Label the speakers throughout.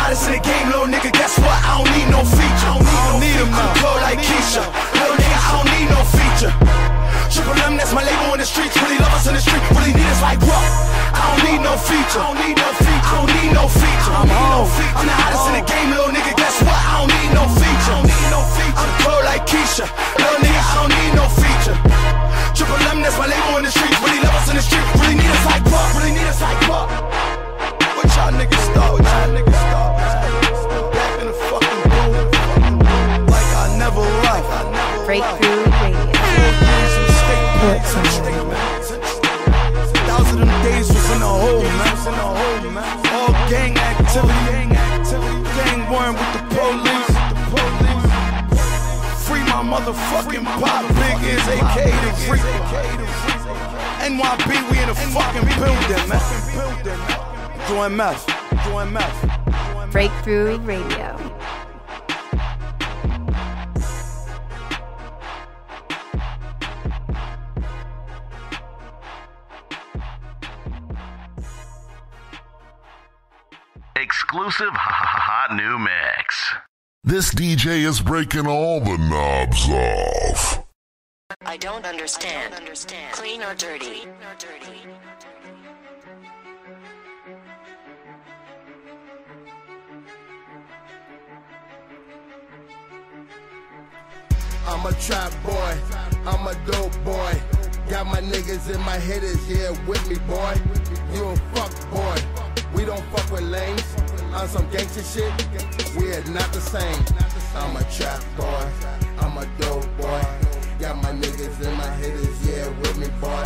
Speaker 1: hottest in the game, little nigga, guess what? I don't need no feature. I don't need him, I'm cold like Keisha. Little nigga, I don't need no feature. Triple M, that's my label in the streets. Really love us in the street, really need us like what? I don't need no feature. I don't need no feature. I don't need no feature. I'm the hottest in the game, little nigga, guess what? I don't need no feature. I don't need no feature. I'm cold like Keisha. Little nigga, I don't need no feature. Triple M, that's my label in the streets. Really love us in the street, really need us like what? Really need us like what? What y'all niggas start? What y'all niggas start? Back in the fucking booth, like I never left.
Speaker 2: Breakthrough Radio.
Speaker 1: Thousands of them days was in the hole, man. All gang activity, gang warring with the police. Free my motherfucking pop, big is AK the freak. NYB, we in the fucking building, man. Doing meth.
Speaker 2: Breakthrough Radio.
Speaker 3: Exclusive hot new mix.
Speaker 4: This DJ is breaking all the knobs off.
Speaker 5: I don't understand. Clean or dirty?
Speaker 6: I'm a trap boy, I'm a dope boy. Got my niggas in my hitters here with me, boy. You a fuck boy, we don't fuck with lanes. On some gangster shit, we're not the same. I'm a trap boy, I'm a dope boy. Got my niggas in my hitters, yeah, with me, boy.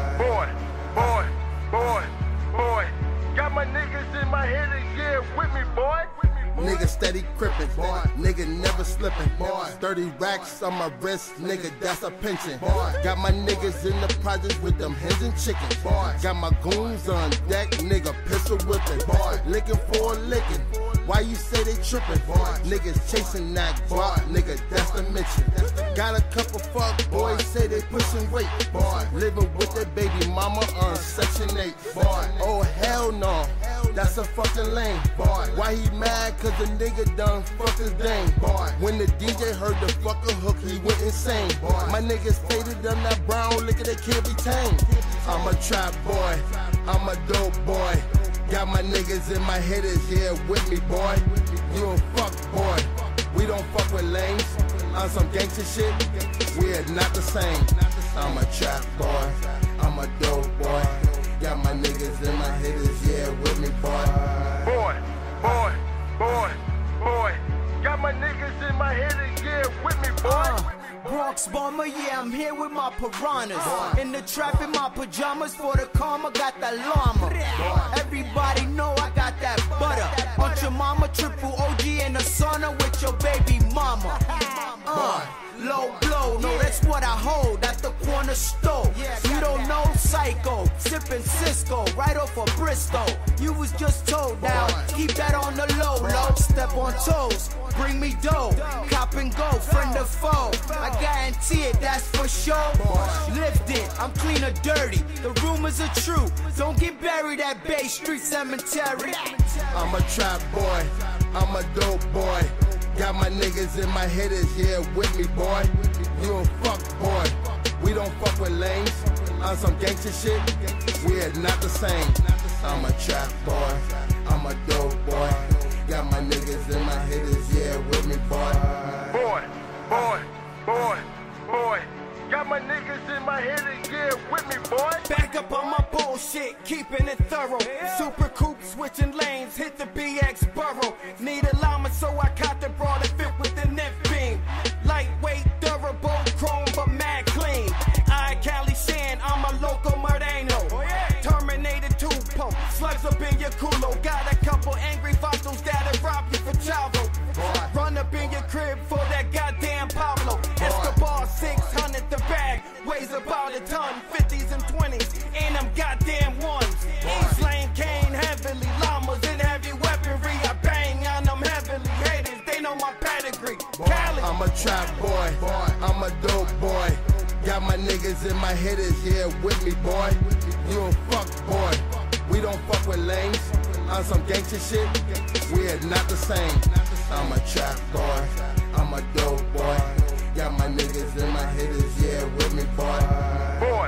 Speaker 6: Boy. Got my niggas in my hitters, yeah, with me, boy. Nigga steady crippin', boy. Nigga never slippin', boy. 30 racks on my wrist, nigga, that's a pension. Boy. Got my niggas in the projects with them hens and chickens. Boy. Got my goons on deck, nigga, pistol whippin'. Boy. Lickin' for a lickin'. Why you say they trippin'? Boy. Niggas chasing that guap, nigga, that's the mission. Got a couple fuck boys say they pushin' weight. Boy. Living with their baby mama on Section 8. Boy. Oh, hell no. That's a fucking lame. Boy. Why he mad? Cause the nigga done fucked his dame. Boy. When the DJ heard the fucking hook, he went insane. Boy. My niggas faded them that brown liquor, they can't be tamed. I'm a trap boy, I'm a dope boy. Got my niggas in my hitters here with me, boy. You a fuck boy, we don't fuck with lanes. On some gangster shit, we're not the same. I'm a trap boy, I'm a dope boy. Got my niggas in my hitters, yeah, with me, boy. Boy. Got my niggas in my hitters, yeah, with me, boy.
Speaker 7: Bronx bomber, yeah, I'm here with my piranhas. In the trap in my pajamas for the karma, got that llama. Everybody know I got that butter. Bunch of mama, triple OG in the sauna with your baby mama. Low blow, no, that's what I hold at the corner store. You don't know Psycho, sippin' Cisco, right off of Bristol. You was just told now, keep that on the low. Step on toes, bring me dough. Cop and go, friend or foe. I guarantee it, that's for sure. Lift it, I'm clean or dirty. The rumors are true. Don't get buried at Bay Street Cemetery.
Speaker 6: I'm a trap boy, I'm a dope boy. Got my niggas in my hitters here with me, boy. You a fuck boy, we don't fuck with lanes. On some gangster shit, we're not the same. I'm a trap boy, I'm a dope boy. Got my niggas in my hitters, yeah, with me, boy. Got my niggas in my hitters, yeah, with me, boy.
Speaker 7: Back up on my bullshit, keeping it thorough. Super coupe, switching lanes, hit the BX borough. Need a llama, so I caught the broad and fit with the net beam. Lightweight, durable, chrome, but mad clean. I Cali Shan, I'm a local Murdano. Terminator 2 pump, slugs up in your culo. Got a couple angry vatos that'll rob you for chavo. Run up in your crib for that goddamn Pablo. Escobar 600 the bag, weighs about a ton. 50s and 20s, and them goddamn ones. East Lane Kane heavily, llamas and heavy weaponry. I bang on them heavily, haters, they know my pedigree. Cali.
Speaker 6: I'm a trap boy, I'm a dope boy. Got my niggas in my hitters here with me, boy. You a fuck boy, we don't fuck with lanes. on some gangster shit, we're not the same. I'm a trap boy, I'm a dope boy. Got my niggas and my hitters, yeah, with me, boy.
Speaker 1: Boy.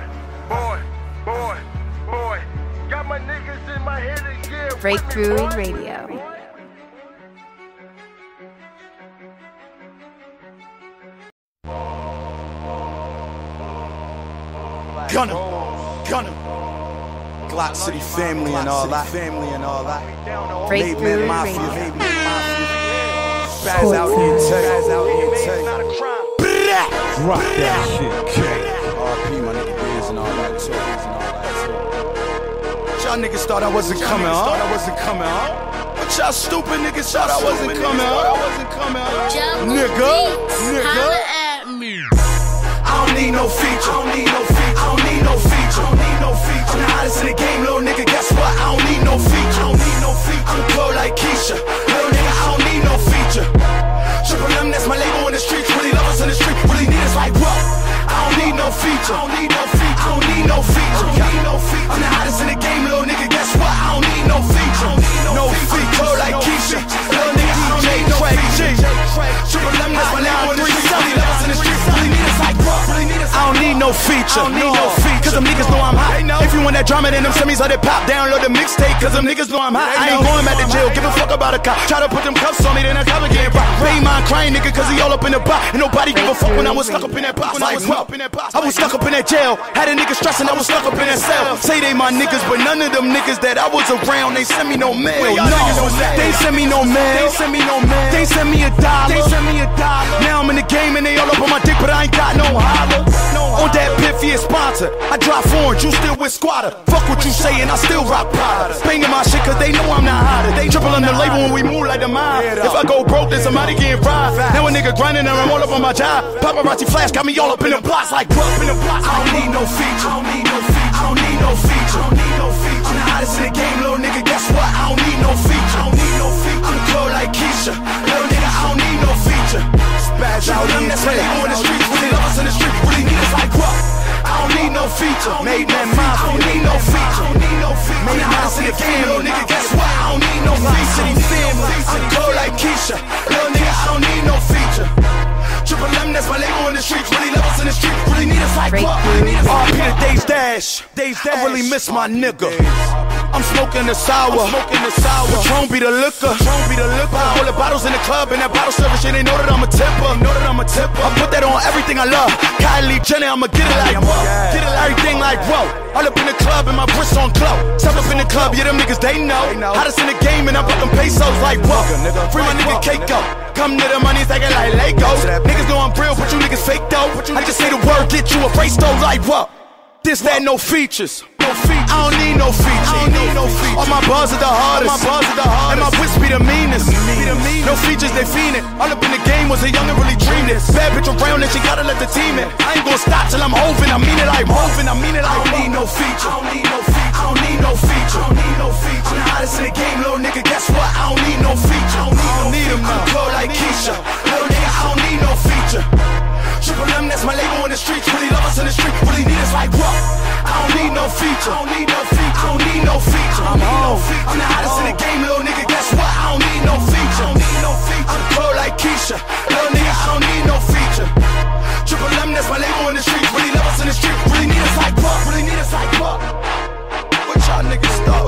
Speaker 1: Got my niggas in my hitters, yeah, with me,
Speaker 2: Breakthrough
Speaker 1: boy.
Speaker 2: Radio.
Speaker 1: Gunna. Glock City family and all that.
Speaker 2: Breakthrough
Speaker 1: Mafia.
Speaker 2: Radio.
Speaker 1: Spaz out here, tell.
Speaker 8: Drop that shit, K.
Speaker 1: RP, my nigga Diz and all that too. Y'all niggas thought I wasn't coming, huh? But y'all stupid niggas thought I wasn't coming, huh? Nigga. I don't need no feature. I'm the hottest in the game, little nigga. Guess what? I don't need no feature. I'm cold like Keisha. Little nigga, I don't need no feature. Triple M, that's my label in the streets. Really love us in the street. Really need us like what? I don't need no feature. I'm the hottest in the game, little nigga. Guess what? I don't need no feature. No feature. Cold like Keisha. Little nigga, I don't need no feature. Triple M, that's my label in the streets. Really love us in the streets. Really need us like what? I don't need no feature. Cause them niggas know I'm hot. If you want that drama, then them semis let it pop. Download the mixtape, cause them niggas know I'm hot. I ain't going back to jail, give a fuck about a cop. Try to put them cuffs on me, then I never get rocked. Ain't mind crying, nigga, cause he all up in the box. And nobody give a fuck when I was stuck up in that box. Like, I was stuck up in that jail. Had a nigga stressing, I was stuck up in that cell. Say they my niggas, but none of them niggas that I was around, they send me no mail. No, they send me no mail. They send me $1. Now I'm in the game and they all up on my dick, but I ain't got no holler. On that Piffy sponsor, I drop foreign, you still with squatter. Fuck what you saying, I still rock Prada. Banging my shit cause they know I'm not hotter. They triple on the label when we move like the mob. If I go broke, then somebody getting fried. Now a nigga grinding and I'm all up on my job. Paparazzi flash got me all up in the blocks like what? I don't need no feature. I'm the hottest in the game, little nigga. Guess what? I don't need no feature. I'm cold like Keisha. Little nigga, I don't need no feature. Spaz out here, that's my label in the streets. Really love us in the street. Really need us like what? I don't need no feature. Made man mafia. I don't need no feature. Made the hottest in the game, little nigga. Guess what? I don't need no feature. I'm cold like Keisha. Little nigga, I don't need no feature. Triple M, that's my label in the streets. Really love us in the streets. Really need us like what? RP to Dave's Dash. I really miss my nigga. I'm smoking the sour. Patron be the liquor. Buy all the bottles in the club and that bottle service shit. They know that I'm a tipper. I put that on everything I love. Kylie Jenner, I'ma get it like whoa. Everything like whoa. All up in the club and my wrist on clout. Step up in the club, yeah, them niggas they know. Hottest in the game and I put them pesos like whoa. Free my nigga Keiko. Come to the money, take it like Legos. Niggas know I'm real, but you niggas fake though. I just say the word, get you a brace though like what? This, that, no features. I don't need no features. All my bars are the hardest. And my whips be the meanest. No features, they fiendin'. All up in the game was a young and really dreamed it. Bad bitch around and she gotta let the team in. I ain't gonna stop till I'm hovin'. I mean it like hovin'. I don't need no feature. I'm the hottest in the game, little nigga. Guess what? I don't need no feature. I don't need them now. I'm cold like Keisha. Little nigga, I don't need no feature. Triple M, that's my label in the streets. Really love us in the street. Really need us like what? I don't need no feature. I'm the hottest in the game, little nigga. Guess what? I don't need no feature. I'm cold like Keisha. Little nigga, I don't need no feature. Triple M, that's my label in the streets. Really love us in the street. Really need us like what? What y'all niggas thought?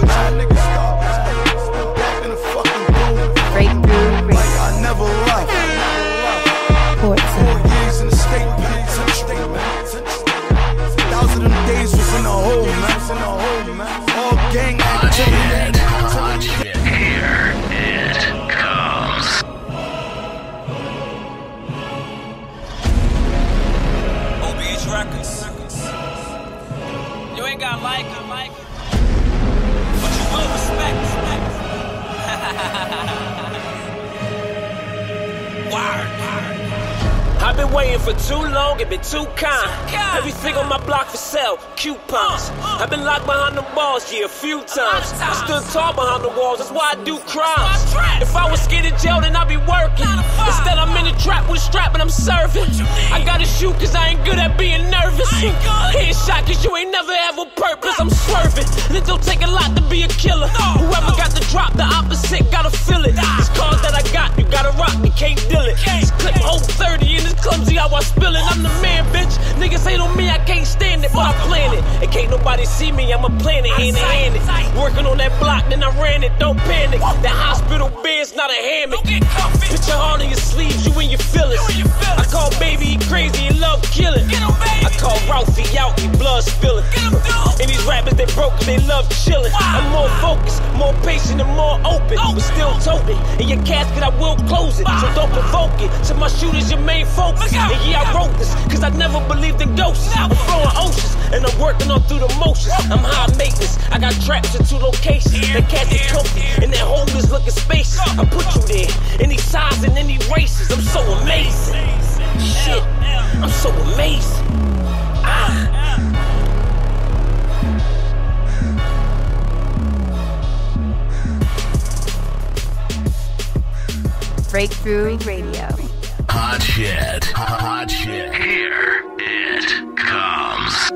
Speaker 1: Back in the fucking booth.
Speaker 2: Breakthrough Radio.
Speaker 1: Like I never left. 4 years in the state penitentiary, man. 1,000 of them days was in the hole, man. All gang activity.
Speaker 3: Here it comes.
Speaker 9: OBH Records. You ain't got like it, but you will respect. Word. I've been waiting for too long, it been too kind. Everything on my block for sale, coupons. I've been locked behind the walls, yeah, a few times. I stood tall behind the walls, that's why I do crimes. If I was scared of jail, then I'd be working. Instead, I'm in a trap with a strap and I'm serving. I gotta shoot cause I ain't good at being nervous. Headshot cause you ain't never have a purpose, I'm swerving. And it don't take a lot to be a killer. Whoever got the drop, planet. And can't nobody see me, I'm a planet, hand-to-handed. Working on that block, then I ran it, don't panic. That hospital bed's not a hammock. Put your heart in your sleeves, you and your feelings. I call baby, he crazy, he love killing. I call Ralphie out, he blood spilling. And these rappers, they broke, they love chilling. I'm more focused, more patient, and more open. But still toting, in your casket I will close it. So don't provoke it, so my shooter's your main focus. And yeah, I wrote this, cause I never believed in ghosts. I'm flowing oceans, and I'm working on through the motions. I'm high maintenance, I got traps in 2 locations. That cat is comfy, and that hole is looking spacious. I put you there, any size and any races. I'm so amazing. Shit, I'm so amazing.
Speaker 2: Breakthrough Radio.
Speaker 3: Hot shit. Hot shit. Here it comes.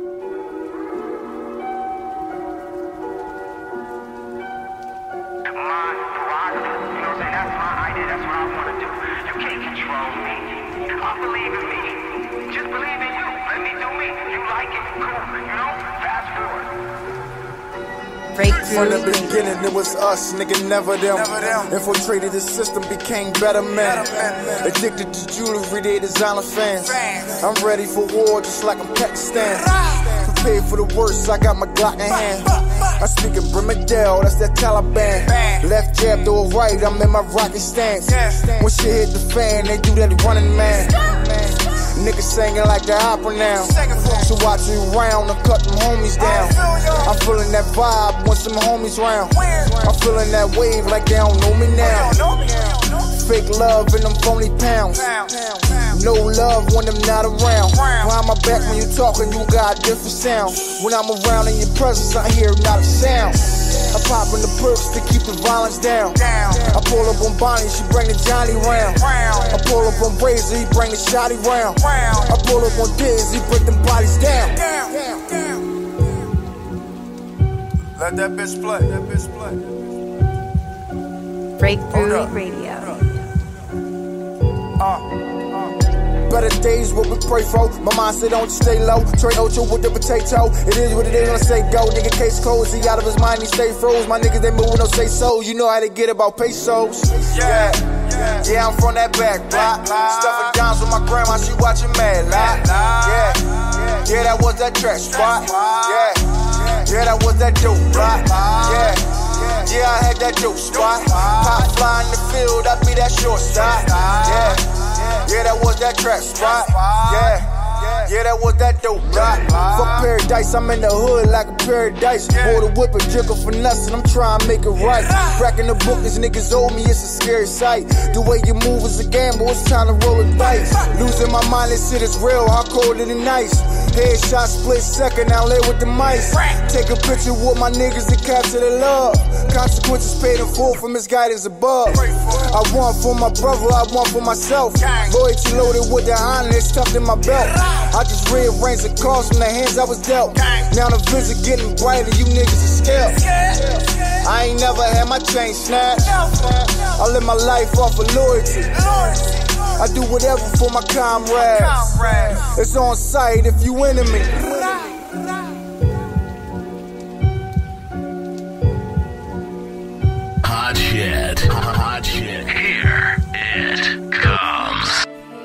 Speaker 10: My prerogative, you know what I'm saying? That's my idea, that's what I want to do. You can't control me. I believe in me. Just believe in you. Let me do me. You like it, cool. You know? Fast forward.
Speaker 2: Breakthrough
Speaker 6: From the beginning, it was us, nigga, never them. Infiltrated the system, became better men. Addicted to jewelry, they designer fans. I'm ready for war, just like I'm Pakistan. Prepared for the worst, I got my Glock in hand. I speak in Brimidale, that's that Taliban. Left jab to a right, I'm in my rocket stance. When shit hit the fan, they do that running man. Niggas singing like the opera now. So watch me round and cut them homies down. I'm feeling that vibe when some homies round. I'm feeling that wave like they don't know me now. Fake love in them phony pounds. No love when I'm not around. Behind my back when you talking, you got a different sound. When I'm around in your presence, I hear not a sound. I pop in the perks to keep the violence down. I pull up on Bonnie, she bring the Johnny round. I pull up on Razor, he bring the shotty round. I pull up on Diz, he break them bodies down. Let that bitch play. That bitch play.
Speaker 2: Breakthrough Radio.
Speaker 6: Better days, what we pray for. My mind said don't stay low. Trey Ocho with the potato. It is what it is, gonna say go. Nigga case closed, he out of his mind, he stay froze. My niggas, they moving, don't say so. You know how they get about pesos. Yeah, I'm from that back block. Stuffing downs with my grandma, she watching Mad Lot. Yeah, that was that track spot. Yeah, that was that dope block. Yeah, I had that dope spot. Pop fly in the field, I be that shortstop. Yeah, that was that track spot. Yeah, that was that dope block. Fuck paradise, I'm in the hood like a paradise. Hold a whip and jiggle for nothing, I'm trying to make it right. Cracking the book, these niggas owe me, it's a scary sight. The way you move is a gamble, it's time to roll the dice. Losing my mind, this shit is real, how cold it and nice. Headshot split second, now lay with the mice. Take a picture with my niggas to capture the love. Consequences paid in full from his guidance above. I want for my brother, I want for myself. Loyalty loaded with the honor, it's tucked in my belt. I just rearranged the cards from the hands I was dealt. Now the vision getting brighter, you niggas are scared. I ain't never had my chain snatched. I live my life off of loyalty. I do whatever for my comrades. It's on sight if you into me.
Speaker 3: Hot shit. Hot shit. Here it comes.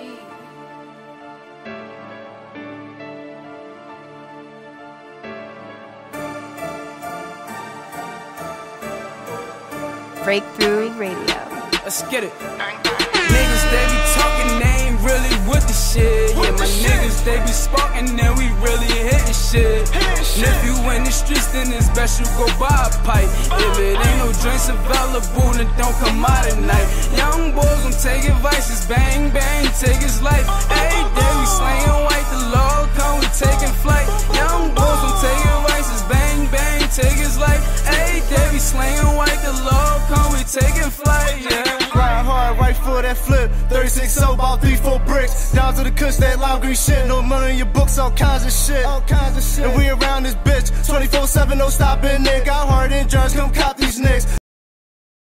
Speaker 2: Breakthrough Radio.
Speaker 7: Let's get it. Niggas, they be talking, they ain't really with the shit. Yeah, my niggas, they be sparking, and we really hitting shit. And if you in the streets, then it's best you go buy a pipe. If it ain't no drinks available, then don't come out at night. Young boys gon' take advices, bang, bang, take his life. Every day we slanging white, the law come, we taking flight. Young boys gon' take advices, bang, bang, take his life. Every day we slanging white, the law come, we taking flight, yeah.
Speaker 11: Grind hard, right foot that flip. 36 so about 3-4 bricks. Down to the kush, that lime green shit. No money in your books, all kinds of shit. And we around this bitch 24/7, no stopping it. Got hard insurance, come cop these nicks.